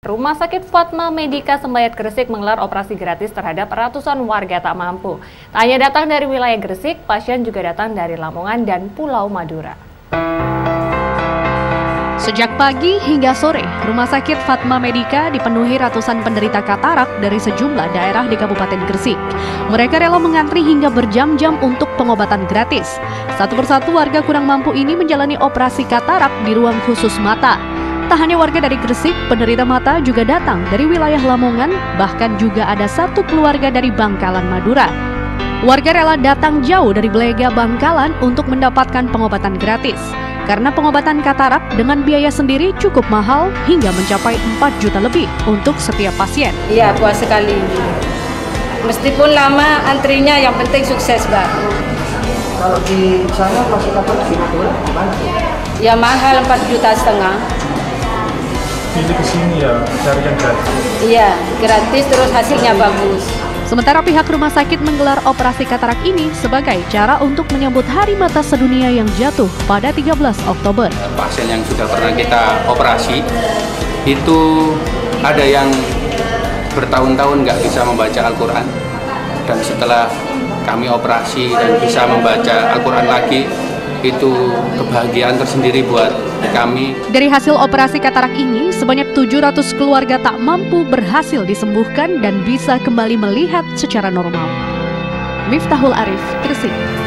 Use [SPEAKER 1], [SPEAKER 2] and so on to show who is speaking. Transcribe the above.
[SPEAKER 1] Rumah Sakit Fatma Medika Sembayat Gresik menggelar operasi gratis terhadap ratusan warga tak mampu. Tak hanya datang dari wilayah Gresik, pasien juga datang dari Lamongan dan Pulau Madura.
[SPEAKER 2] Sejak pagi hingga sore, Rumah Sakit Fatma Medika dipenuhi ratusan penderita katarak dari sejumlah daerah di Kabupaten Gresik. Mereka rela mengantri hingga berjam-jam untuk pengobatan gratis. Satu persatu warga kurang mampu ini menjalani operasi katarak di ruang khusus mata. Tak hanya warga dari Gresik, penderita mata juga datang dari wilayah Lamongan, bahkan juga ada satu keluarga dari Bangkalan, Madura. Warga rela datang jauh dari Blega, Bangkalan untuk mendapatkan pengobatan gratis. Karena pengobatan katarak dengan biaya sendiri cukup mahal hingga mencapai 4 juta lebih untuk setiap pasien.
[SPEAKER 3] Iya, puas sekali. Meskipun lama antrinya, yang penting sukses, Mbak.
[SPEAKER 4] Kalau di sana masih katarak di Madura gimana?
[SPEAKER 3] Ya mahal 4,5 juta.
[SPEAKER 4] Pilih ke sini ya, cari yang gratis.
[SPEAKER 3] Iya, gratis terus hasilnya bagus.
[SPEAKER 2] Sementara pihak rumah sakit menggelar operasi katarak ini sebagai cara untuk menyambut Hari Mata Sedunia yang jatuh pada 13 Oktober.
[SPEAKER 5] Pasien yang sudah pernah kita operasi, itu ada yang bertahun-tahun nggak bisa membaca Al-Quran. Dan setelah kami operasi dan bisa membaca Al-Quran lagi, itu kebahagiaan tersendiri buat kami.
[SPEAKER 2] Dari hasil operasi katarak ini, sebanyak 700 keluarga tak mampu berhasil disembuhkan dan bisa kembali melihat secara normal. Miftahul Arif, Gresik.